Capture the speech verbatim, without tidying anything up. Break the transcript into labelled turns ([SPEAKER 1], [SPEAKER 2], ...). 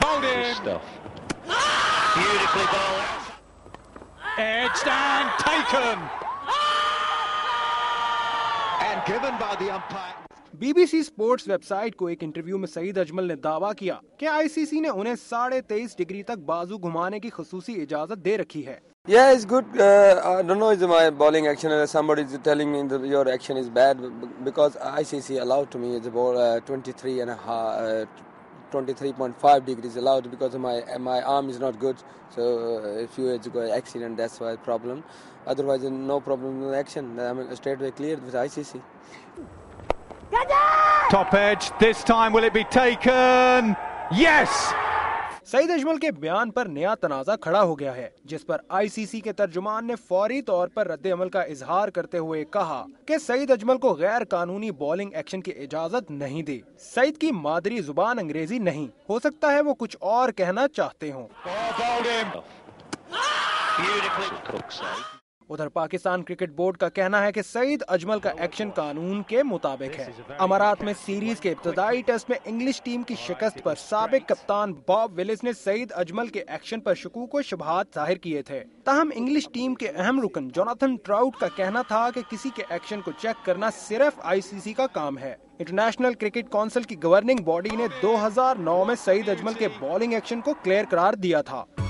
[SPEAKER 1] Bowled in. Stuff. Beautifully bowled. Edged and taken. And given by the umpire.
[SPEAKER 2] BBC sports website को एक interview में सईद अजमल ने दावा किया कि आईसीसी ने उन्हें साढ़े तेईस डिग्री तक बाजू घुमाने की खुसूसी इजाजत दे रखी है।
[SPEAKER 3] Yeah, it's good. Uh, I don't know if my bowling action or somebody is telling me that your action is bad because I C C allowed to me it's about uh, twenty-three and a half, uh, twenty-three point five degrees allowed because my my arm is not good. So uh, if you had got accident, that's why problem. Otherwise, no problem with action. I'm straight away cleared with I C C.
[SPEAKER 1] Top edge. This time, will it be taken? Yes.
[SPEAKER 2] Saeed Ajmal के बयान पर नया तनाजा खड़ा हो गया है, जिस पर आईसीसी के तर्जुमान ने फौरी तौर पर रद्द-ए-अमल का इजहार करते हुए कहा कि सईद अजमल को गैर कानूनी बॉलिंग एक्शन की इजाजत नहीं दी। सईद की मादरी जुबान अंग्रेजी नहीं, हो सकता है वो कुछ और कहना चाहते हों। उधर पाकिस्तान क्रिकेट बोर्ड का कहना है कि सईद अजमल का एक्शन कानून के मुताबिक है। अमारात में सीरीज के इब्तदाई टेस्ट में इंग्लिश टीम की शिकस्त पर साबिक कप्तान बॉब विलिस ने सईद अजमल के एक्शन पर शकूक व शुबहात जाहिर किए थे। ताहम इंग्लिश टीम के अहम रुकन जोनाथन ट्राउट का कहना था कि किसी के एक्शन को चेक करना सिर्फ आईसीसी का काम है। इंटरनेशनल क्रिकेट काउंसिल की गवर्निंग बॉडी ने दो हज़ार नौ में सईद अजमल के बॉलिंग एक्शन को क्लियर करार दिया था।